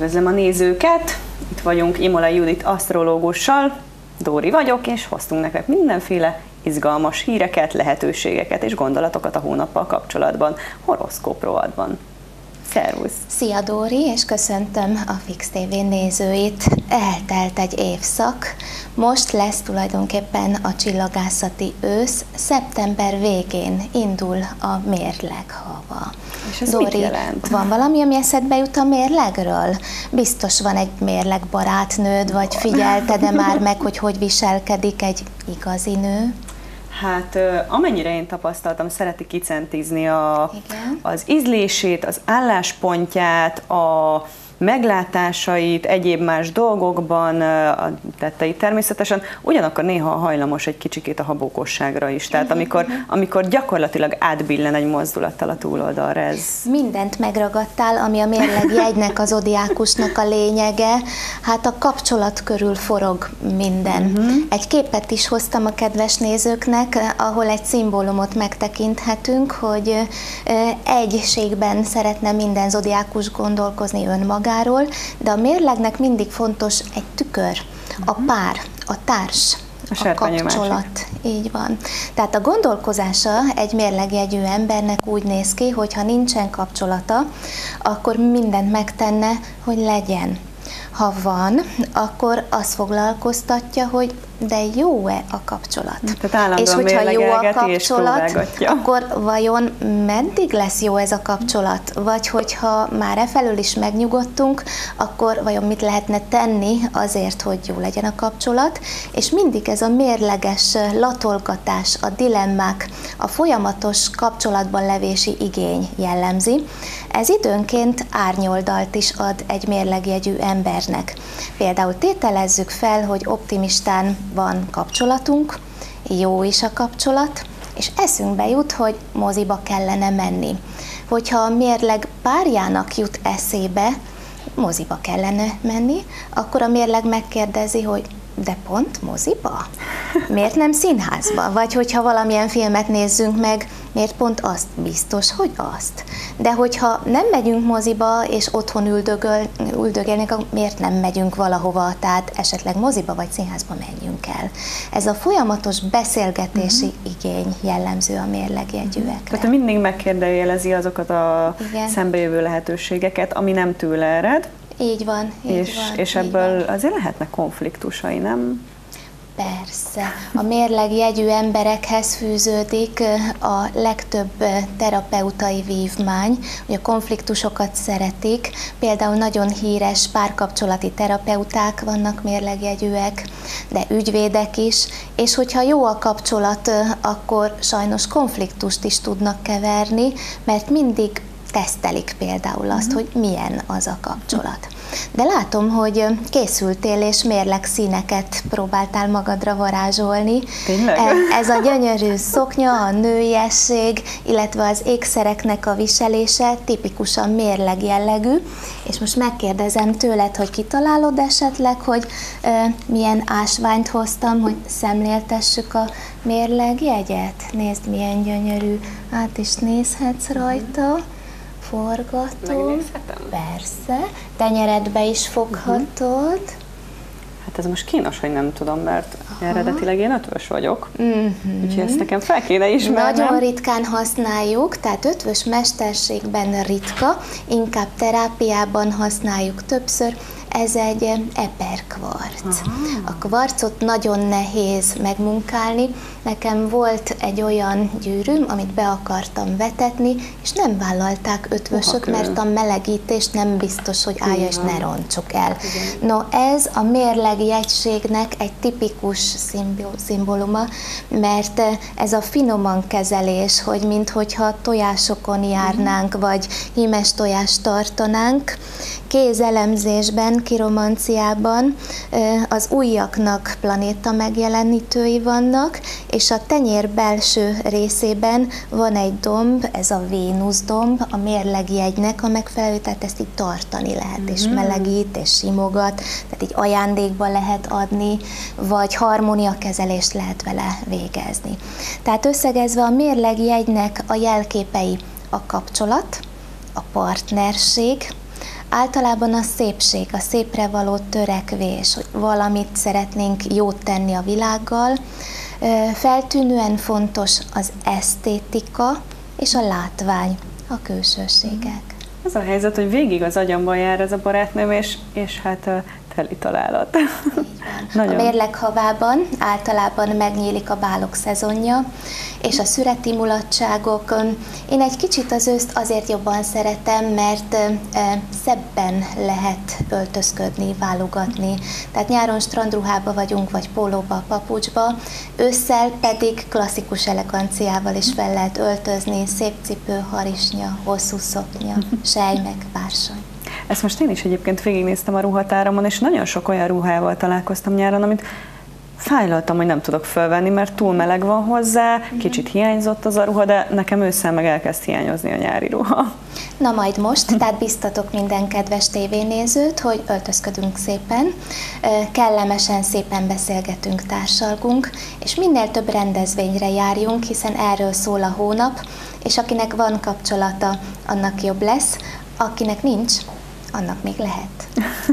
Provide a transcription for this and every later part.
Üdvözlöm a nézőket! Itt vagyunk Imolai Judit asztrológussal, Dóri vagyok, és hoztunk nektek mindenféle izgalmas híreket, lehetőségeket és gondolatokat a hónappal kapcsolatban, horoszkóp rovatban. Szervusz! Szia Dóri, és köszöntöm a Fix TV nézőit. Eltelt egy évszak, most lesz tulajdonképpen a csillagászati ősz, szeptember végén indul a mérleg hava. És ez Dóri, mit jelent? Van valami, ami eszedbe jut a mérlegről? Biztos van egy mérleg barátnőd, vagy figyelted-e már meg, hogy viselkedik egy igazi nő? Hát amennyire én tapasztaltam, szereti kicentizni az ízlését, az álláspontját, a meglátásait, egyéb más dolgokban, a tetteit természetesen, ugyanakkor néha hajlamos egy kicsikét a habókosságra is. Tehát amikor gyakorlatilag átbillen egy mozdulattal a túloldalra, ez... Mindent megragadtál, ami a mérlegjegynek, az zodiákusnak a lényege. Hát a kapcsolat körül forog minden. Egy képet is hoztam a kedves nézőknek, ahol egy szimbólumot megtekinthetünk, hogy egységben szeretne minden zodiákus gondolkozni önmagáról, de a mérlegnek mindig fontos egy tükör, a pár, a társ, a kapcsolat. Így van. Tehát a gondolkozása egy mérlegjegyű embernek úgy néz ki, hogy ha nincsen kapcsolata, akkor mindent megtenne, hogy legyen. Ha van, akkor azt foglalkoztatja, hogy de jó-e a kapcsolat? És hogyha jó a kapcsolat, akkor vajon meddig lesz jó ez a kapcsolat? Vagy hogyha már efelől is megnyugodtunk, akkor vajon mit lehetne tenni azért, hogy jó legyen a kapcsolat? És mindig ez a mérleges latolgatás, a dilemmák, a folyamatos kapcsolatban levési igény jellemzi. Ez időnként árnyoldalt is ad egy mérlegjegyű embernek. Például tételezzük fel, hogy optimistán van kapcsolatunk, jó is a kapcsolat, és eszünkbe jut, hogy moziba kellene menni. Hogyha a mérleg párjának jut eszébe, moziba kellene menni, akkor a mérleg megkérdezi, hogy de pont moziba? Miért nem színházba? Vagy hogyha valamilyen filmet nézzünk meg, miért pont azt? Biztos, hogy azt. De hogyha nem megyünk moziba, és otthon üldögélnek, miért nem megyünk valahova, tehát esetleg moziba vagy színházba menjünk el. Ez a folyamatos beszélgetési igény jellemző a mérlegjegyűekre. Tehát mindig megkérdőjelezi azokat a szembejövő lehetőségeket, ami nem tőle ered. Így van, és ebből azért lehetnek konfliktusai, nem? Persze. A mérlegjegyű emberekhez fűződik a legtöbb terapeutai vívmány, hogy a konfliktusokat szeretik. Például nagyon híres párkapcsolati terapeuták vannak mérlegjegyűek, de ügyvédek is, és hogyha jó a kapcsolat, akkor sajnos konfliktust is tudnak keverni, mert mindig tesztelik például azt, hogy milyen az a kapcsolat. De látom, hogy készültél és mérlegszíneket próbáltál magadra varázsolni. Tényleg? Ez a gyönyörű szoknya, a nőiesség, illetve az ékszereknek a viselése tipikusan mérleg jellegű, és most megkérdezem tőled, hogy kitalálod esetleg, hogy milyen ásványt hoztam, hogy szemléltessük a mérlegjegyet. Nézd, milyen gyönyörű, át is nézhetsz rajta. Forgatom. Persze. Tenyeredbe is foghatod. Hát ez most kínos, hogy nem tudom, mert eredetileg én ötvös vagyok. Úgyhogy ezt nekem fel kéne ismernem. Nagyon ritkán használjuk, tehát ötvös mesterségben ritka, inkább terápiában használjuk többször. Ez egy eperkvarc. A kvarcot nagyon nehéz megmunkálni. Nekem volt egy olyan gyűrűm, amit be akartam vetetni, és nem vállalták ötvösök, mert a melegítés nem biztos, hogy állja, és ne rontsuk el. No, ez a mérlegjegységnek egy tipikus szimbóluma, mert ez a finoman kezelés, hogy minthogyha tojásokon járnánk, vagy hímes tojást tartanánk. Kézelemzésben, kiromanciában az ujjaknak planéta megjelenítői vannak, és a tenyér belső részében van egy domb, ez a Vénusz domb, a mérlegjegynek a megfelelő, tehát ezt így tartani lehet, és melegít, és simogat, tehát így ajándékba lehet adni, vagy harmóniakezelést lehet vele végezni. Tehát összegezve a mérlegjegynek a jelképei a kapcsolat, a partnerség, Általában a szépség, a szépre való törekvés, hogy valamit szeretnénk jót tenni a világgal. Feltűnően fontos az esztétika és a látvány, a külsőségek. Az a helyzet, hogy végig az agyamban jár ez a barátnőm, és hát teli találat. A mérleg havában általában megnyílik a bálok szezonja, és a szüreti mulatságok. Én egy kicsit az őszt azért jobban szeretem, mert szebben lehet öltözködni, válogatni. Tehát nyáron strandruhába vagyunk, vagy pólóba, papucsba, ősszel pedig klasszikus eleganciával is fel lehet öltözni, szép cipő, harisnya, hosszú szoknya, selymek, bársony. Ezt most én is egyébként végignéztem a ruhatáromon, és nagyon sok olyan ruhával találkoztam nyáron, amit fájlaltam, hogy nem tudok fölvenni, mert túl meleg van hozzá, kicsit hiányzott az a ruha, de nekem ősszel meg elkezd hiányozni a nyári ruha. Na majd most, tehát biztatok minden kedves tévénézőt, hogy öltözködünk szépen, kellemesen szépen beszélgetünk, társalgunk, és minél több rendezvényre járjunk, hiszen erről szól a hónap, és akinek van kapcsolata, annak jobb lesz, akinek nincs, annak még lehet.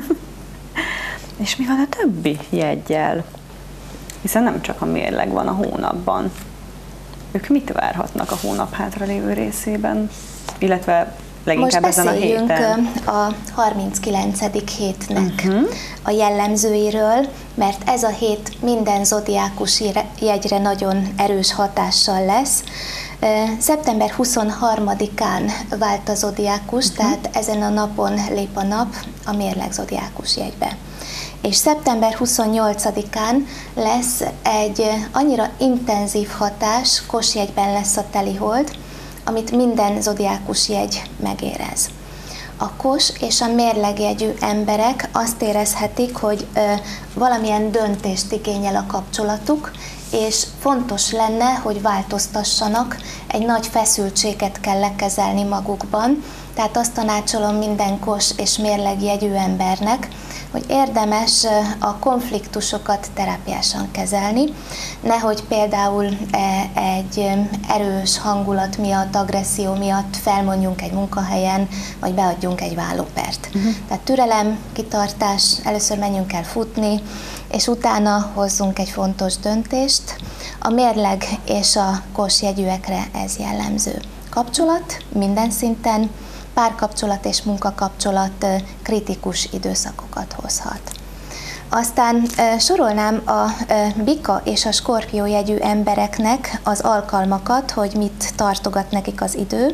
És mi van a többi jeggyel? Hiszen nem csak a mérleg van a hónapban. Ők mit várhatnak a hónap hátralévő részében? Illetve leginkább most ezen a héten? Most beszéljünk a 39. hétnek a jellemzőiről, mert ez a hét minden zodiákus jegyre nagyon erős hatással lesz. Szeptember 23-án vált a zodiákus, tehát ezen a napon lép a nap a mérleg zodiákus jegybe. És szeptember 28-án lesz egy annyira intenzív hatás, Kosjegyben lesz a telihold, amit minden zodiákus jegy megérez. A Kos és a mérlegjegyű emberek azt érezhetik, hogy valamilyen döntést igényel a kapcsolatuk, és fontos lenne, hogy változtassanak, egy nagy feszültséget kell lekezelni magukban, tehát azt tanácsolom minden Kos és mérlegjegyű embernek, hogy érdemes a konfliktusokat terápiásan kezelni, nehogy például egy erős hangulat miatt, agresszió miatt felmondjunk egy munkahelyen, vagy beadjunk egy vállópert. Tehát türelem, kitartás, először menjünk el futni, és utána hozzunk egy fontos döntést. A mérleg és a Kos jegyűekre ez jellemző. Kapcsolat minden szinten, párkapcsolat és munkakapcsolat kritikus időszakokat hozhat. Aztán sorolnám a Bika és a Skorpió jegyű embereknek az alkalmakat, hogy mit tartogat nekik az idő.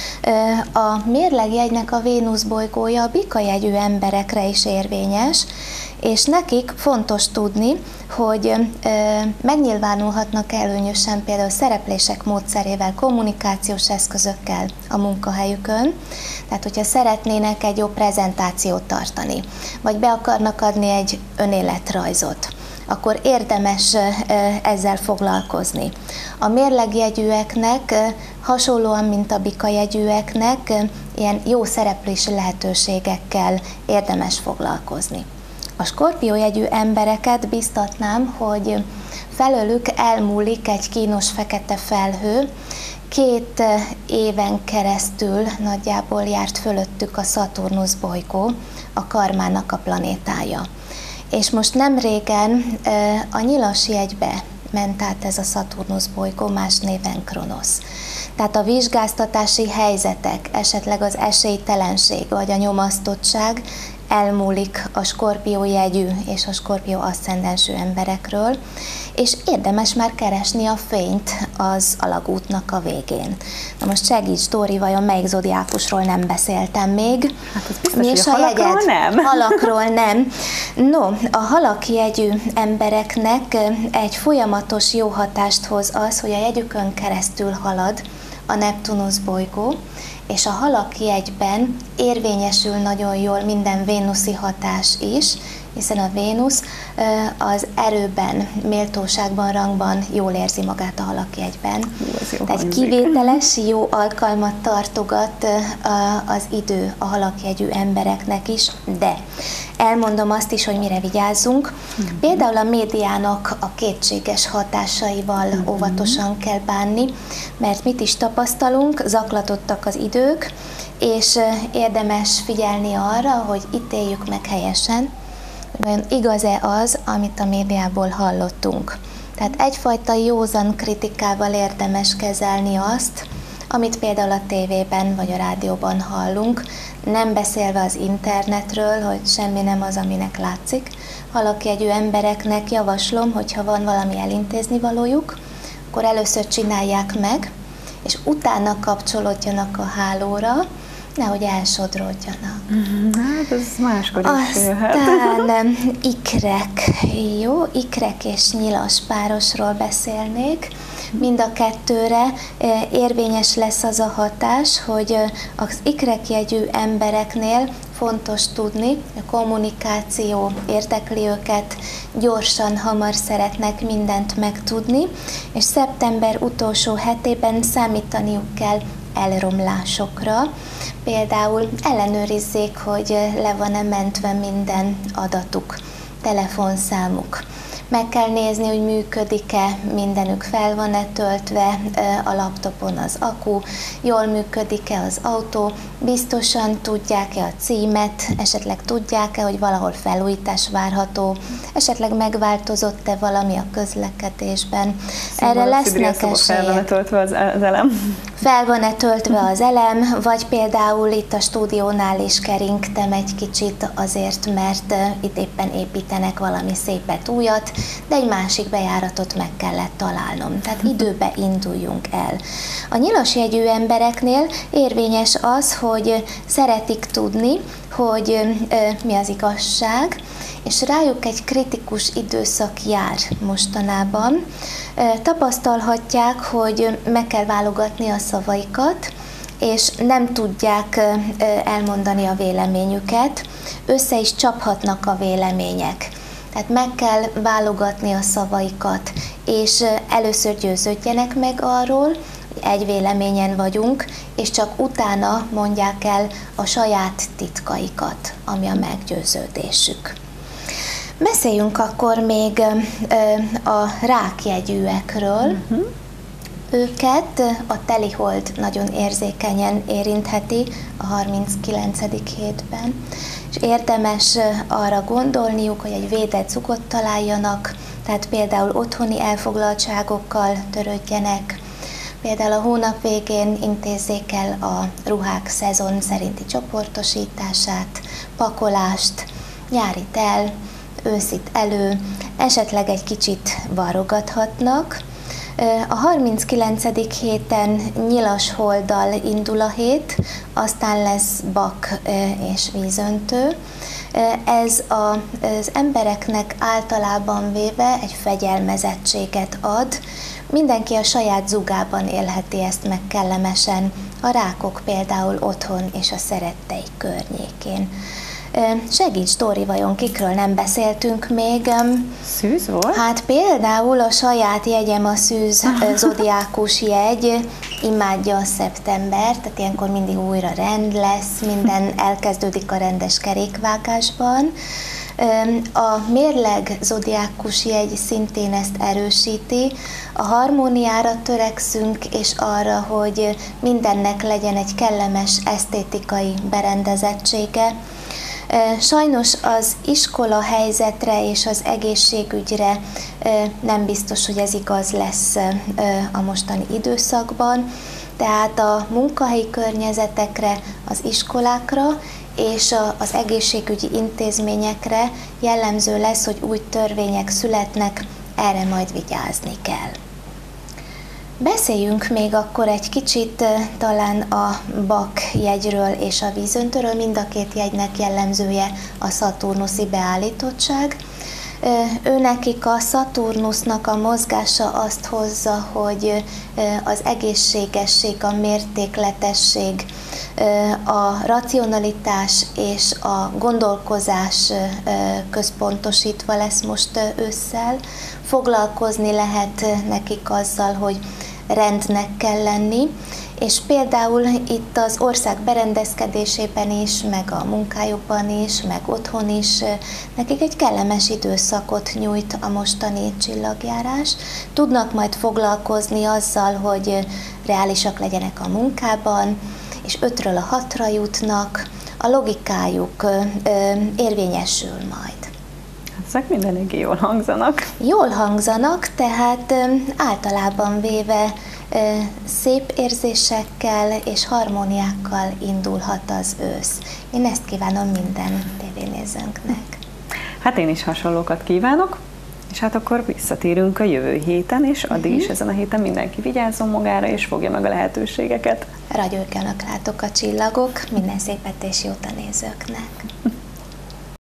A mérlegjegynek a Vénusz bolygója a Bika jegyű emberekre is érvényes, és nekik fontos tudni, hogy megnyilvánulhatnak előnyösen például szereplések módszerével, kommunikációs eszközökkel a munkahelyükön. Tehát, hogyha szeretnének egy jó prezentációt tartani, vagy be akarnak adni egy önéletrajzot, akkor érdemes ezzel foglalkozni. A mérlegjegyűeknek hasonlóan, mint a Bika jegyűeknek, ilyen jó szereplési lehetőségekkel érdemes foglalkozni. A Skorpió jegyű embereket biztatnám, hogy felőlük elmúlik egy kínos fekete felhő, 2 éven keresztül nagyjából járt fölöttük a Szaturnusz bolygó, a karmának a planétája. És most nem régen a Nyilas jegybe ment át ez a Szaturnusz bolygó, más néven Kronosz. Tehát a vizsgáztatási helyzetek, esetleg az esélytelenség vagy a nyomasztottság elmúlik a Skorpió jegyű és a Skorpió aszcendensű emberekről, és érdemes már keresni a fényt az alagútnak a végén. Na most segíts, Dóri, vajon melyik zodiákusról nem beszéltem még? Hát az biztos, hogy a halakról nem. Halakról nem. No, a halak jegyű embereknek egy folyamatos jó hatást hoz az, hogy a jegyükön keresztül halad a Neptunusz bolygó, és a halak jegyben érvényesül nagyon jól minden vénuszi hatás is, hiszen a Vénusz az erőben, méltóságban, rangban jól érzi magát a halakjegyben. Tehát kivételes, jó alkalmat tartogat az idő a halakjegyű embereknek is, de elmondom azt is, hogy mire vigyázzunk. Például a médiának a kétséges hatásaival óvatosan kell bánni, mert mit is tapasztalunk, zaklatottak az idők, és érdemes figyelni arra, hogy ítéljük meg helyesen, hogy vajon igaz-e az, amit a médiából hallottunk. Tehát egyfajta józan kritikával érdemes kezelni azt, amit például a tévében vagy a rádióban hallunk, nem beszélve az internetről, hogy semmi nem az, aminek látszik. Halakjegyű embereknek javaslom, hogyha van valami elintézni valójuk, akkor először csinálják meg, és utána kapcsolódjanak a hálóra, nehogy elsodródjanak. Hát ez máskor is jöhet. Aztán ikrek, jó? Ikrek és nyilas párosról beszélnék. Mind a kettőre érvényes lesz az a hatás, hogy az ikrekjegyű embereknél fontos tudni, a kommunikáció érdekli őket, gyorsan, hamar szeretnek mindent megtudni, és szeptember utolsó hetében számítaniuk kell elromlásokra. Például ellenőrizzék, hogy le van-e mentve minden adatuk, telefonszámuk. Meg kell nézni, hogy működik-e, mindenük fel van-e töltve a laptopon az akku, jól működik-e az autó, biztosan tudják-e a címet, esetleg tudják-e, hogy valahol felújítás várható, esetleg megváltozott-e valami a közlekedésben. Szóval erre lesznek esélyek. Fel van-e töltve az elem? Fel van-e töltve az elem, vagy például itt a stúdiónál is keringtem egy kicsit azért, mert itt éppen építenek valami szépet újat, de egy másik bejáratot meg kellett találnom. Tehát időbe induljunk el. A nyilas jegyű embereknél érvényes az, hogy szeretik tudni, hogy mi az igazság, és rájuk egy kritikus időszak jár mostanában. Tapasztalhatják, hogy meg kell válogatni a szavaikat, és nem tudják elmondani a véleményüket, össze is csaphatnak a vélemények. Tehát meg kell válogatni a szavaikat, és először győződjenek meg arról, hogy egy véleményen vagyunk, és csak utána mondják el a saját titkaikat, ami a meggyőződésük. Beszéljünk akkor még a rákjegyűekről. Őket a telihold nagyon érzékenyen érintheti a 39. hétben, és érdemes arra gondolniuk, hogy egy védett cugot találjanak, tehát például otthoni elfoglaltságokkal törődjenek, például a hónap végén intézzék el a ruhák szezon szerinti csoportosítását, pakolást, nyárit el, őszit elő, esetleg egy kicsit varrogathatnak. A 39. héten nyilas holddal indul a hét, aztán lesz bak és vízöntő. Ez az embereknek általában véve egy fegyelmezettséget ad. Mindenki a saját zugában élheti ezt meg kellemesen, a rákok például otthon és a szeretteik környékén. Segíts, Dóri, vajon kikről nem beszéltünk még? Szűz volt? Hát például a saját jegyem a szűz zodiákus jegy, imádja a szeptember, tehát ilyenkor mindig újra rend lesz, minden elkezdődik a rendes kerékvágásban. A mérleg zodiákus jegy szintén ezt erősíti. A harmóniára törekszünk, és arra, hogy mindennek legyen egy kellemes esztétikai berendezettsége. Sajnos az iskola helyzetre és az egészségügyre nem biztos, hogy ez igaz lesz a mostani időszakban, tehát a munkahelyi környezetekre, az iskolákra és az egészségügyi intézményekre jellemző lesz, hogy új törvények születnek, erre majd vigyázni kell. Beszéljünk még akkor egy kicsit talán a bak jegyről és a vízöntőről, mind a két jegynek jellemzője a szaturnuszi beállítottság. Őnekik a Szaturnusznak a mozgása azt hozza, hogy az egészségesség, a mértékletesség, a racionalitás és a gondolkozás központosítva lesz most ősszel. Foglalkozni lehet nekik azzal, hogy rendnek kell lenni, és például itt az ország berendezkedésében is, meg a munkájukban is, meg otthon is nekik egy kellemes időszakot nyújt a mostani csillagjárás. Tudnak majd foglalkozni azzal, hogy reálisak legyenek a munkában, és 5-ről a 6-ra jutnak, a logikájuk érvényesül majd. Ezek mind eléggé jól hangzanak. Jól hangzanak, tehát általában véve szép érzésekkel és harmóniákkal indulhat az ősz. Én ezt kívánom minden tévénézőnknek. Hát én is hasonlókat kívánok, és hát akkor visszatérünk a jövő héten, és addig is ezen a héten mindenki vigyázzon magára, és fogja meg a lehetőségeket. Ragyogjanak rátok a csillagok, minden szépet és jót a nézőknek!